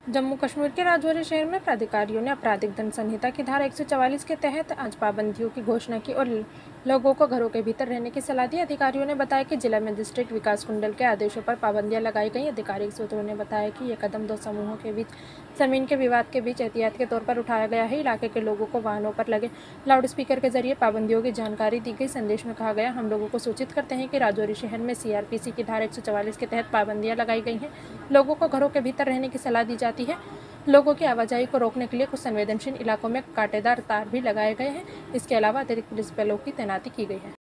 जम्मू कश्मीर के राजौरी शहर में प्राधिकारियों ने आपराधिक दंड संहिता की धारा 144 के तहत आज पाबंदियों की घोषणा की और लोगों को घरों के भीतर रहने की सलाह दी। अधिकारियों ने बताया कि जिला मजिस्ट्रेट विकास कुंडल के आदेशों पर पाबंदियां लगाई गई। आधिकारिक सूत्रों ने बताया कि यह कदम दो समूहों के बीच जमीन के विवाद के बीच एहतियात के तौर पर उठाया गया है। इलाके के लोगों को वाहनों पर लगे लाउडस्पीकर के जरिए पाबंदियों की जानकारी दी गई। संदेश में कहा गया, हम लोगों को सूचित करते हैं कि राजौरी शहर में CRPC की धारा 144 के तहत पाबंदियां लगाई गई हैं। लोगों को घरों के भीतर रहने की सलाह दी जाती है। लोगों की आवाजाही को रोकने के लिए कुछ संवेदनशील इलाकों में कांटेदार तार भी लगाए गए हैं। इसके अलावा अतिरिक्त पुलिस बलों की तैनाती की गई है।